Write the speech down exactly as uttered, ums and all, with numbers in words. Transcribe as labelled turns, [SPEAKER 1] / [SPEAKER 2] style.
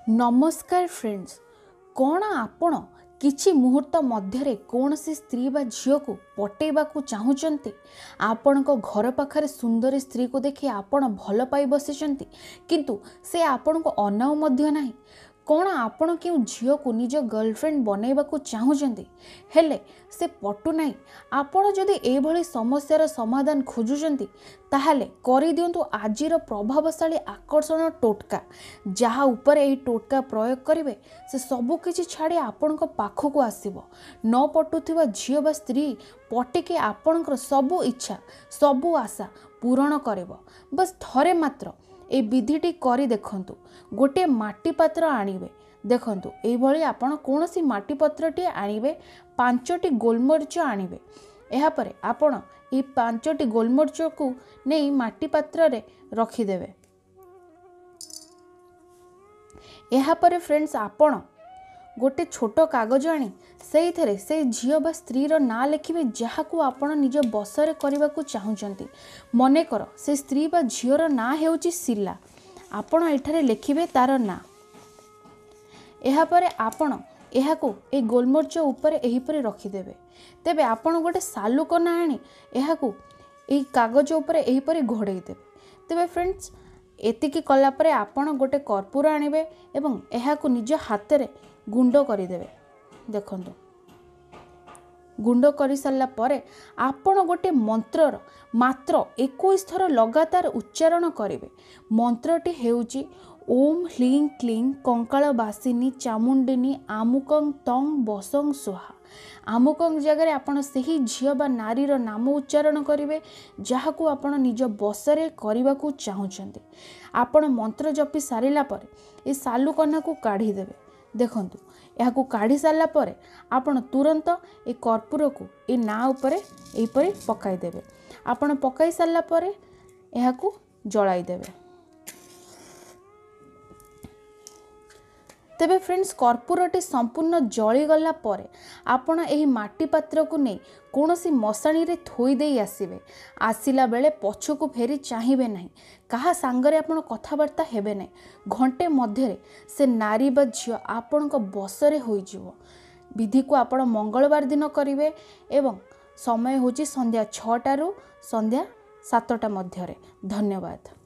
[SPEAKER 1] नमस्कार फ्रेंड्स, कौन आपण किछि मुहूर्त मध्य कौन सी स्त्री बा झील को पटेबा को चाहूचंती। आपण को घर पाखरे सुंदर स्त्री को देखि आपण भल पाई बसिचंती, किंतु से आपण को अनाउ मध्य नाही। कौन आपण क्यों झील को निज गर्लफ्रेंड बनैबा को चाहूचंती, हेले से पटु नाही। आपण जदि ए भली समस्यार समाधान खोजुचंती ताहाले करि दियंतु आजिर प्रभावशाली आकर्षण टोटका। जहा ऊपर एही टोटका प्रयोग करिवे से सबु किछि छाड़ी आपण को पाखो को आसीबो। न पटुथिबा झील बा स्त्री पटिके आपणकर सबु इच्छा सबु आशा पूरण करिवो। बस थरे मात्र ए विधिटी करी देखंतु। गोटे माटी पात्र आनिबे, देखंतु एई भली आपण कोनोसी माटी पात्रटी आनिबे, पांचटी गोलमरिच आनिबे। एहा परे आपण ए पांचटी गोलमरिच को नै माटी पात्र रे रखी देबे। एहा परे फ्रेंड्स आपण गोटे छोट कागज आनी से थरे से झील बा स्त्री रो ना लिखिबे, जाहाकू आपण निज बसरे करबा को चाहूचंती। मने कर से स्त्री बा झील रो ना हेउची सिला, आपण एठारे लिखिबे तार ना। एहा परे आपण एहाको ए गोलमरिच ऊपर एही परे रखी देबे। तेबे आपण गोटे सालुकना आनी एहाको ए कागज ऊपर एही परे घोड़ेई देबे। तेबे फ्रेंड्स एतिकी कला परे आपण गोटे कर्पूर आनिबे एवं एहाको निज हाथ रे गुंड करिदेबे। देखंतु गुंड करि सारला परे आपण गोटे मंत्रर मात्र इक्कीस थर लगातार उच्चारण करिवे। मंत्रटी हेउची ओम ह्लीं क्लीं कंकालवासिनी चामुंडिनी आमुकं तं बसं स्वाहा। आमुकं जगह आपण सही झील बा नारीर नाम उच्चारण करिवे, जाहाकू आपण निज बसरे करबा को चाहूचंती। आपण मंत्र जपि सारिला परे ए सालुकना को काढ़ी देबे। देखंतु याकू काढ़ी सारला परे आपण तुरंत ए कर्पूर को ए ना उपरे एई परे पकाई देबे। आपण पकाई सारला परे याकू जळाई देबे। तेबे फ्रेंड्स कर्पूरटी संपूर्ण जली गला परे आपण एही माटी पात्र को नै कोनोसी मशाणी रे थोई देई आसीबे। आसिला बेले पछकू फेरी चाहिबे नाही, कहा सांगरे आपण कथाबार्ता हेबे नाही। घंटे मध्यरे से नारी बा झियो आपण को बसरे होई जिवो। विधि को आपण मंगलवार दिन करिवे एवं समय होची संध्या छटा रु संध्या सातटा मध्यरे। धन्यवाद।